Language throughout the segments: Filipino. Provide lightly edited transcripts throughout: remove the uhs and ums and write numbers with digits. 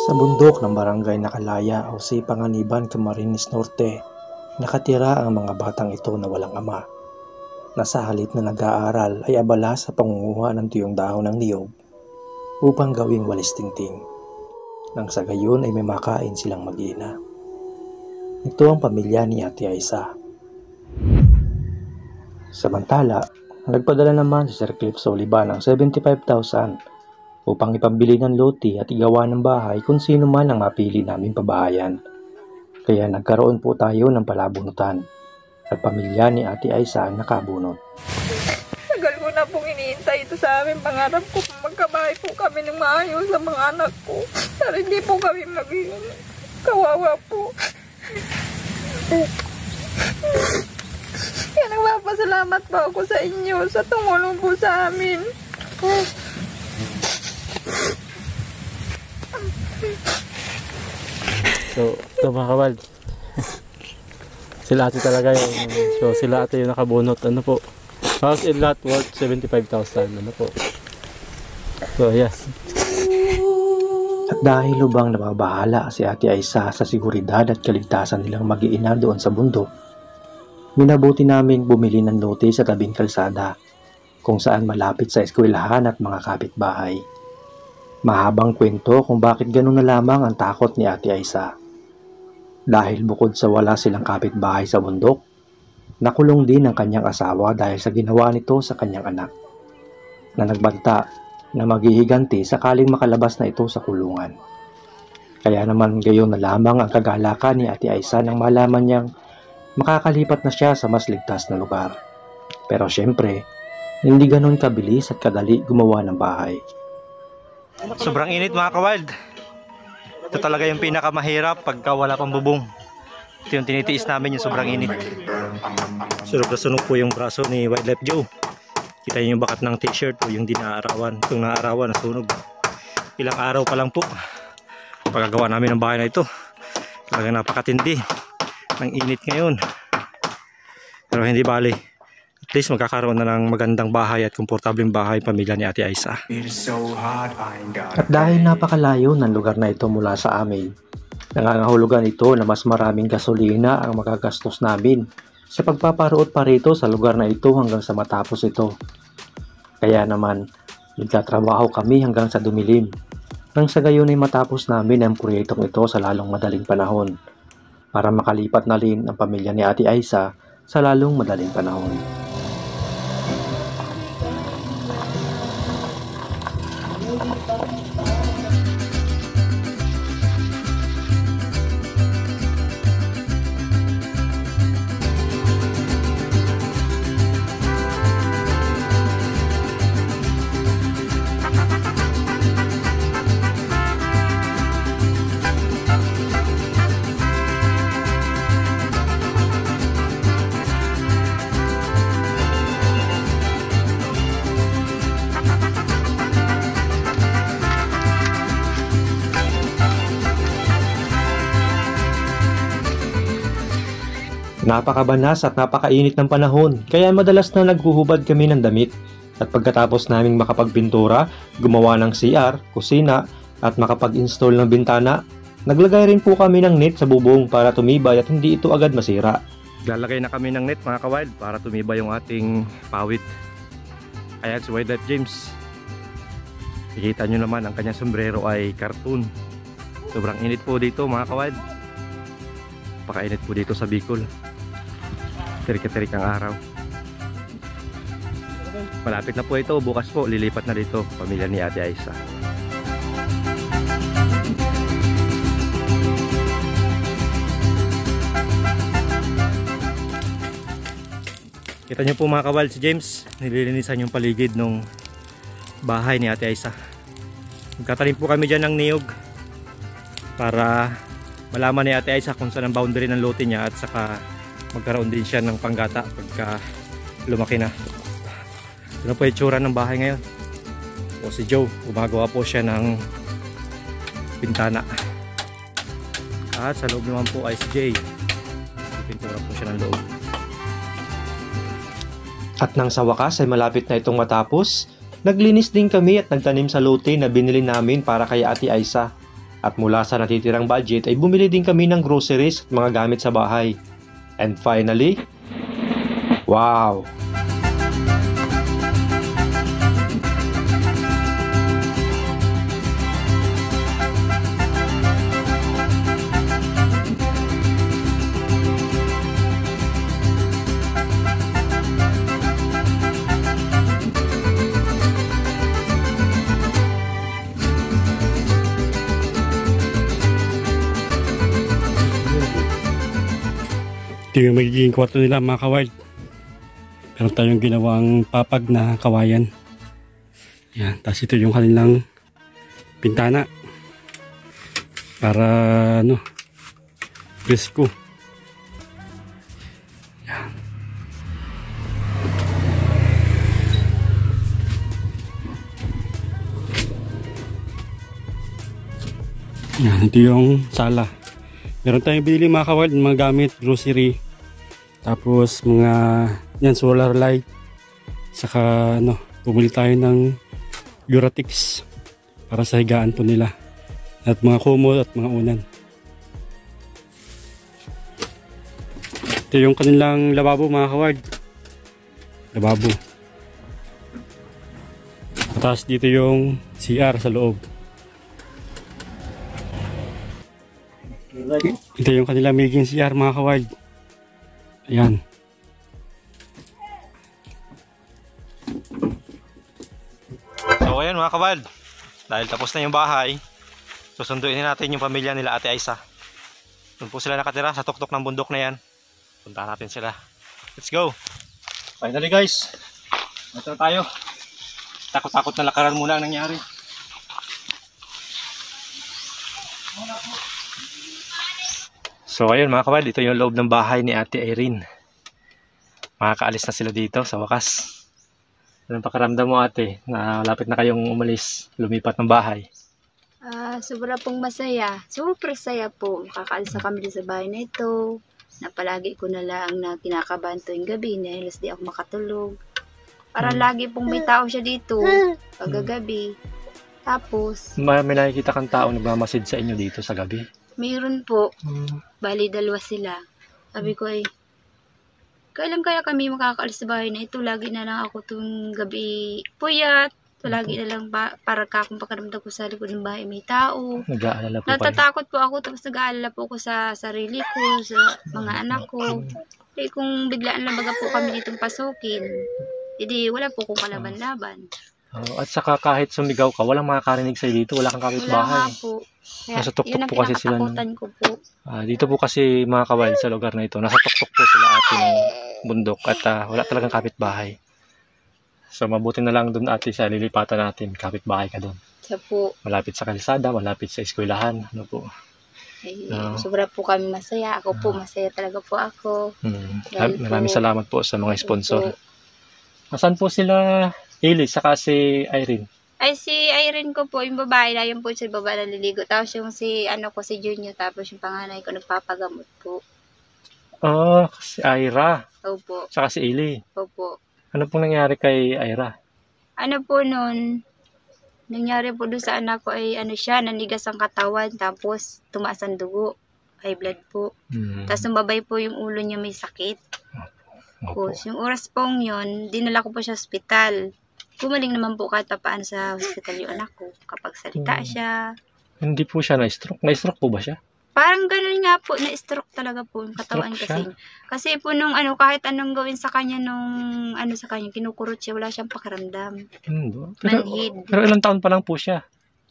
Sa bundok ng barangay Nakalaya o Panganiban, Camarines Norte, nakatira ang mga batang ito na walang ama, na sa halip na nag-aaral ay abala sa pangunguha ng tuyong dahon ng niyog upang gawing walis tingting, nang sa gayon ay may makain silang mag-ina. Ito ang pamilya ni Ate Aisa. Samantala, nagpadala naman si Sir Cliff Soliba ng 75,000 upang ipambili ng lote at igawa ng bahay kung sino man ang mapili naming pabahayan. Kaya nagkaroon po tayo ng palabunutan at pamilya ni Ate Aisa ang nakabunot. Tagal ko na pong iniintay ito sa amin. Pangarap ko magkabahay po kami ng maayos sa mga anak ko. Pero hindi po kami maging kawawa po. Kaya nagpapasalamat po ako sa inyo sa tumulong po sa amin. So, ito mga kawal. Sila ate talaga yung, so sila ate yung nakabunot. Ano po? House and lot worth 75,000. Ano po? So, yes. At dahil lubang nababahala si Ate Aisa sa seguridad at kaligtasan nilang mag-iina doon sa bundok, minabuti naming bumili ng lote sa tabing kalsada kung saan malapit sa eskwelahan at mga kapitbahay. Mahabang kwento kung bakit ganun na lamang ang takot ni Ate Aisa. Dahil bukod sa wala silang kapitbahay sa bundok, nakulong din ang kanyang asawa dahil sa ginawa nito sa kanyang anak, na nagbanta na maghihiganti sakaling makalabas na ito sa kulungan. Kaya naman gayon na lamang ang kagalakan ni Ate Aisa nang malaman niyang makakalipat na siya sa mas ligtas na lugar. Pero syempre, hindi ganun kabilis at kadali gumawa ng bahay. Sobrang init mga kawild. Ito talaga yung pinakamahirap pagka wala pang bubong. Ito yung tinitiis namin, yung sobrang init. Sunog na sunog po yung braso ni Wildlife Joe. Kita niyo yung bakat ng t-shirt po, yung di naaarawan. Itong naaarawan na sunog. Ilang araw pa lang po pagkagawa namin ng bahay na ito. Talagang napakatindi ng init ngayon. Pero hindi bali. At least magkakaroon na ng magandang bahay at komportableng bahay pamilya ni Ate Aisa. At dahil napakalayo ng lugar na ito mula sa amin, nangangahulugan ito na mas maraming gasolina ang magagastos namin sa pagpaparoot pa rito sa lugar na ito hanggang sa matapos ito. Kaya naman, nagtatrabaho kami hanggang sa dumilim, nang sa gayon ay matapos namin ang proyektong ito sa lalong madaling panahon, para makalipat na rin ang pamilya ni Ate Aisa sa lalong madaling panahon. Napakabanas at napakainit ng panahon, kaya madalas na naghuhubad kami ng damit. At pagkatapos naming makapagpintura, gumawa ng CR, kusina, at makapag-install ng bintana, naglagay rin po kami ng net sa bubong para tumibay at hindi ito agad masira. Lalagay na kami ng net mga kawild para tumibay yung ating pawit. Ayan si Wildlife James. Nakikita nyo naman ang kanyang sombrero ay cartoon. Sobrang init po dito mga kawild. Pakainit po dito sa Bicol. Terik-terik ang araw. Malapit na po ito. Bukas po lilipat na dito pamilya ni Ate Aisa. Kita nyo po mga kawal, si James nililinisan yung paligid ng bahay ni Ate Aisa. Magkatanim po kami dyan ng niyog para malaman ni Ate Aisa kung saan ang boundary ng lote niya at saka magkaroon din siya ng panggata pagka lumaki na. Ano po yung tsura ng bahay ngayon? O si Joe, gumagawa po siya ng bintana. At sa loob naman po ay si Jay. Pintura po siya ng loob. At nang sa wakas ay malapit na itong matapos, naglinis din kami at nagtanim sa lote na binili namin para kay Ate Aisa. At mula sa natitirang budget ay bumili din kami ng groceries at mga gamit sa bahay. And finally, wow! Ito yung magiging kwarto nila mga kawild. Meron tayong ginawang papag na kawayan. Yan. Tapos ito yung kanilang pintana. Para presko. Yan. Yan. Ito yung sala. Meron tayong binili mga kawild, mga gamit, grocery, tapos mga yan, solar light, saka bumili tayo ng Duratix para sa higaan po nila, at mga kumot at mga unan. Ito yung kanilang lababo mga kawild, lababo. Tapos dito yung CR sa loob. Ito yung kanilang magiging CR mga kawild. Ayan. So ayan mga kawild, dahil tapos na yung bahay, susunduin natin yung pamilya nila Ate Aiza. Doon po sila nakatira sa tuktok ng bundok na yan. Punta natin sila. Let's go! Finally guys, ito na tayo. Takot-takot na lakaran muna ang nangyari. So ayun mga kawild, ito yung loob ng bahay ni Ate Irene. Makakaalis na sila dito sa wakas. Anong pakiramdam mo ate, na malapit na kayong umalis, lumipat ng bahay? Sobra pong masaya. Super saya po. Makakaalis na kami sa bahay na ito. Na palagi ko na lang na kinakabahan tuwing gabi na halos di ako makatulog. Para lagi pong may tao siya dito paggabi. Tapos May nakikita kang tao nagmamasid sa inyo dito sa gabi? mayroon po. Bali, dalawa sila. Sabi ko ay, kailan kaya kami makakaalis sa bahay na ito? Lagi na lang ako tuwing gabi puyat. Lagi na lang para kung pakiramdam ko sa likod ng bahay may tao. Nag-aalala po Natatakot po ako, tapos nag-aalala po ako sa sarili ko, sa mga anak ko. Eh kung biglaan lang baga po kami ditong pasukin, edi wala po kong kalaban-laban. At saka kahit sumigaw ka, walang makakarinig sa'yo dito, wala kang Wala nga kapitbahay. po. Kaya Nasa tuktok yun ang po kasi sila. kinakatakutan ko po. Dito po kasi mga kawild sa lugar na ito, nasa tuktok po sila ating bundok at wala talagang kapitbahay. So mabuti na lang doon ate sa lilipatan natin, kapitbahay ka doon. Siya po, Malapit sa kalsada, malapit sa eskwelahan, ano po. ay, No. sobra po kami masaya. Ako po, masaya talaga po ako. Dahil po- Maraming salamat po sa mga sponsor. Po. Nasaan po sila Hailey, saka si Irene? Ay, si Irene ko po, yung babae na, yun po siya babae na liligo. Tapos yung si Junior, tapos yung panganay ko nagpapagamot po. Si Ira, Opo, saka si Hailey. opo. Ano pong nangyari kay Ira? Ano po nun, nangyari po doon sa anak ko ay siya, nanigas ang katawan, tapos tumaas ang dugo. High blood po. Tapos nababay po yung ulo niya may sakit. Opo. Tapos yung oras pong yun, dinala ko po siya sa ospital. Gumaling naman po kahit paano sa hospital yung anak ko. Kapag salita siya. Hindi po siya na-stroke. Na-stroke po ba siya? Parang ganun nga po, na-stroke talaga po yung katawan Stroke kasi. Kasi po nung kahit anong gawin sa kanya nung sa kanya, kinukurot siya, wala siyang pakiramdam. Manhid. Pero ilang taon pa lang po siya?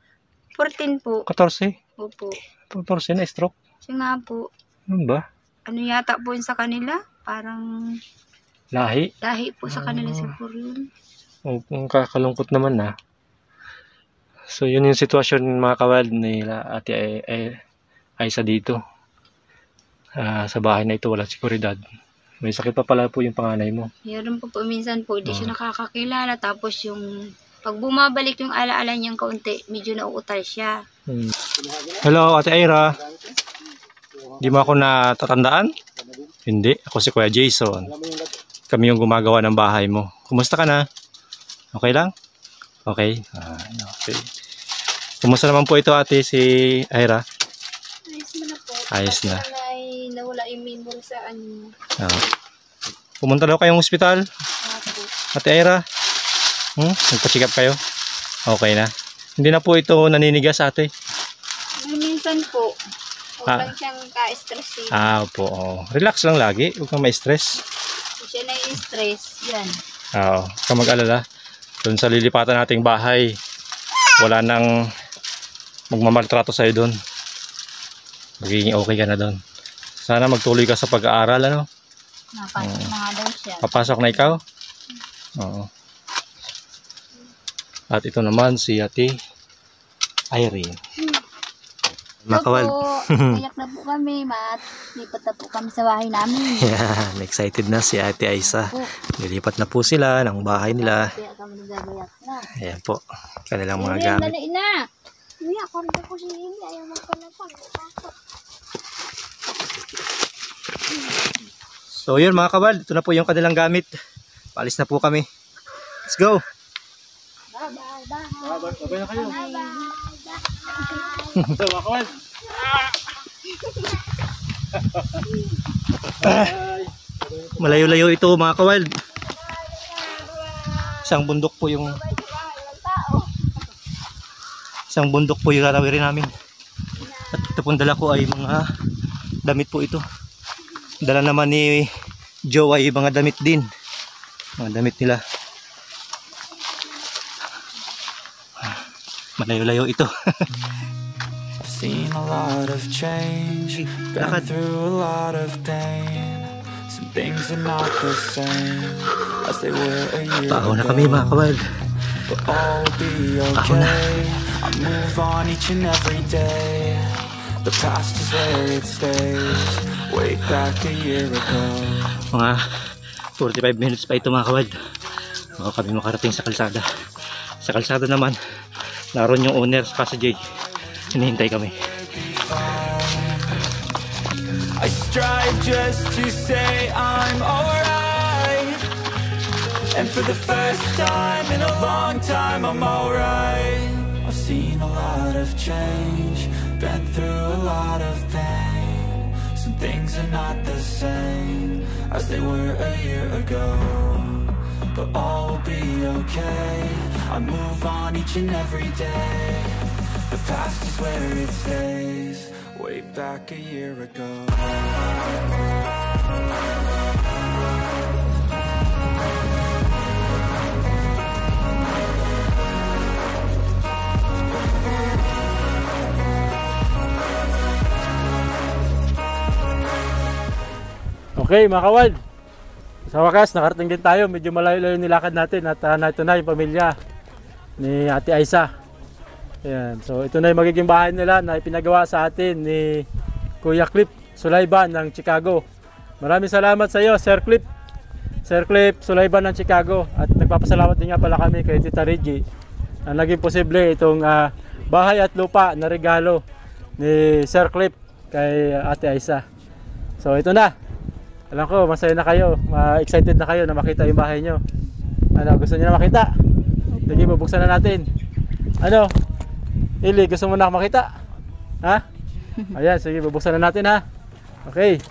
14 po. 14? Opo. 14 na-stroke? Siya nga po. Ano ba? Ano yata po yun sa kanila? Parang Lahi? dahi po sa kanila siguro yun. Kung kakalungkot naman na. So yun yung sitwasyon mga kawild nila Ate Aiza dito. Sa bahay na ito walang seguridad. May sakit pa pala po yung panganay mo. Meron po minsan po, hindi siya nakakakilala. Tapos yung pag bumabalik yung alaala niyang kaunti, medyo nauutal siya. Hello Ate Ira. Di mo ako natatandaan? Hindi. Ako si Kuya Jason. Kami yung gumagawa ng bahay mo. Kumusta ka na? Okay lang? Okay. Okay. Kumusta naman po ito ate si Ira? Ayos mo na po. Ayos na. Sana ay nawala yung memory sa ano. Pumunta daw kayong ospital? Ako. Ate Ira? Nagpa-check up kayo? Okay na. Hindi na po ito naninigas ate? Minsan po. Huwag Ah. lang siyang ka-stress. Opo. Relax lang lagi. Huwag kang ma-stress. Kung siya na-stress, yan. Oo. Huwag kang mag-alala. Doon sa lilipatan nating bahay, wala nang magmamaltrato sa'yo doon. Magiging okay ka na doon. Sana magtuloy ka sa pag-aaral, ano? Napasok na nga daw siya. Papasok na ikaw? Oo. At ito naman si Ate Irene. Makawal. Kayak na po kami. Lipat na po kami sa bahay namin. Yan, excited na si Ate Aisa. Po. Lilipat na po sila ng bahay nila. Kaya kami nagagayak na. Ayan po, kanilang mga Ayan, gamit. dali na. Hindi, ako rin ako si Lili. Ayaw magpalapag. So yun mga kabal, ito na po yung kanilang gamit. Paalis na po kami. Let's go! Bye-bye. Babay na kayo. Bye-bye. So, makawal. Malayo-layo ito mga kawild. Isang bundok po yung lalawirin namin. At ito pong dala ko ay mga damit po ito. Dala naman ni Joe ay mga damit din. Mga damit nila. Malayo-layo ito. Seen a lot of change, been through a lot of pain. Some things are not the same as they were a year Paaw na kami mga ago. kawild. But all will be okay. I move on each and every day. The past is where it stays. Way back a year ago. Mga 45 minutes pa ito mga kawild. Bago kami makarating sa kalsada. Sa kalsada naman, naroon yung owner sa si Jay. Hinihintay kami. I strive just to say I'm alright. And for the first time in a long time I'm alright. I've seen a lot of change, been through a lot of pain. Some things are not the same as they were a year ago. But all will be okay. I move on each and every day. The past is where it stays. Way back a year ago. Okay mga kawal, sa wakas nakarating din tayo. Medyo malayo-layo nilakad natin at ito na yung pamilya ni Ate Aisa. Ayan. So ito na yung magiging bahay nila na ipinagawa sa atin ni Kuya Clip Sulayban ng Chicago. Maraming salamat sa iyo Sir Clip Sulayban ng Chicago. At nagpapasalamat din nga pala kami kay Tita Reggie na naging posible itong bahay at lupa na regalo ni Sir Clip kay Ate Aisa. So ito na. Alam ko, masaya na kayo, excited na kayo na makita yung bahay nyo. Ano, gusto niyo na makita? Sige, bubuksan na natin. Ano? Ili, gusto mo na makita? Ha? Ayan, sige, bubuksan na natin ha. Okay.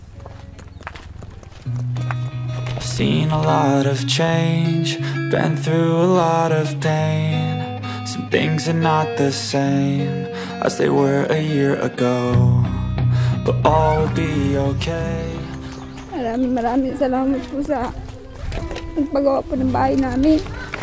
I've seen a lot of change, been through a lot of pain. Some things are not the same as they were a year ago. But all will be okay. Maraming salamat po sa pagpagawa po ng bahay namin.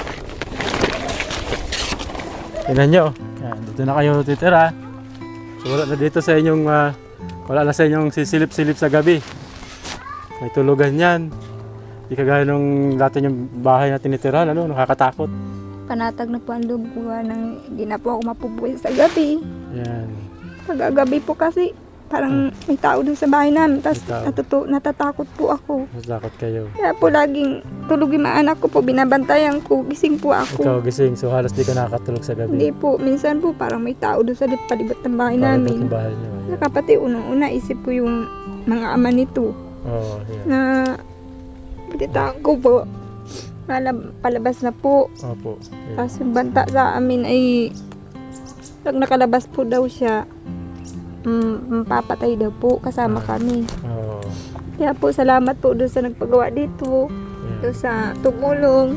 Tingnan nyo. Yan, dito na kayo titira. So, wala na dito sa inyong, wala na sa inyong sisilip-silip sa gabi. May tulugan yan. Di kagaya nung dati yung bahay na tinitira, ano, nakakatakot. Panatag na po ang loob ko nang hindi na po ako mapubuhay sa gabi. Yan. Pagkagabi po kasi parang may tao dun sa bahay namin. Tapos May tao. natatakot po ako. Natakot kayo. Kaya po laging tulog yung mga anak ko po. Binabantayan ko. Gising po Ikaw ako. gising, so halos di ka nakakatulog sa Hindi gabi. po. Minsan po parang may tao dun sa palibot ng bahay Palibot namin. ng bahay nyo. Ayan. Saka pati unang-una isip ko yung mga ama nito. Oo, yan. Na pititaan ko po. Palabas na po. Opo. Yan. Tapos yung banta sa amin ay Pag nakalabas po daw siya, papatay daw po kasama kami. Oh. Kaya po salamat po doon sa nagpagawa dito, doon sa tumulong.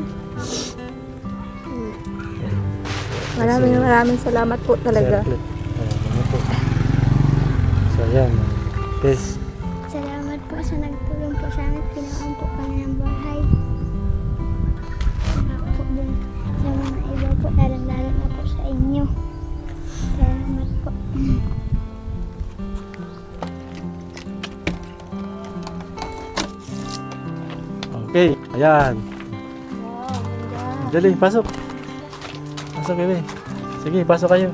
Maraming salamat po talaga. So yan. Yes. Salamat po sa nagtulong po sa amin. Pinaan po kami ng bahay. Salamat po dun sa mga iba po. Lalong-lalo na po sa inyo. Salamat po. Okay, ayan. Dali, pasok. Pasok kayo. Sige, pasok kayo.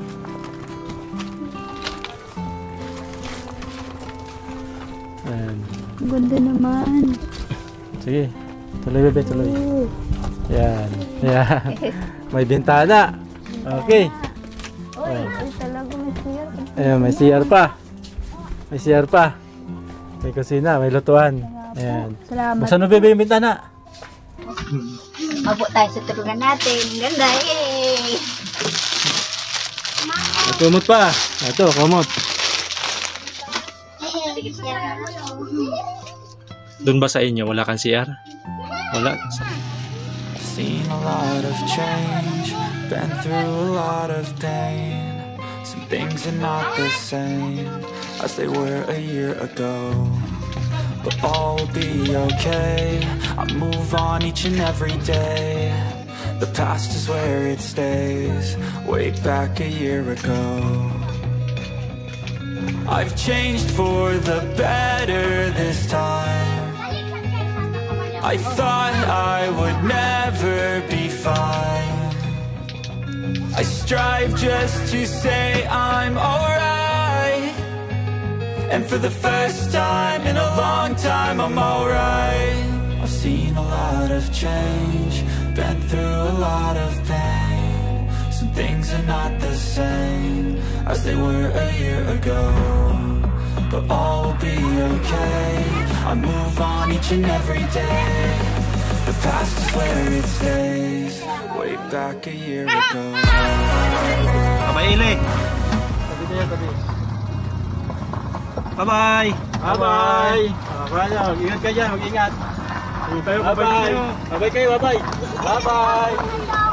Ayan. Ganda naman. Sige, tuloy bebe, tuloy. Ayan. Ayan. May bintana. Okay. Ayan. Ayan, may CR pa. May CR pa. May kusina, may lutuan. Ayan. Salamat. Buksan mo bebe yung bintana. Mabot tayo sa tulungan natin. Ganda eh. May kumot pa. Ito, kumot. Doon ba sa inyo? Wala kang CR? Wala. I've seen a lot of change, been through a lot of pain. Some things are not the same as they were a year ago, but all will be okay. I move on each and every day. The past is where it stays, way back a year ago. I've changed for the better this time. I thought I would never be fine. I strive just to say I'm alright, and for the first time in a long time I'm alright. I've seen a lot of change, been through a lot of pain. Some things are not the same as they were a year ago, but all will be okay. I move on each and every day. The past is where it stays, way back a year ago. Bye-bye, Ile. Bye-bye. Bye-bye! Mag-ingat ka dyan, mag-ingat. Bye-bye! Bye-bye kayo, bye-bye! Bye-bye!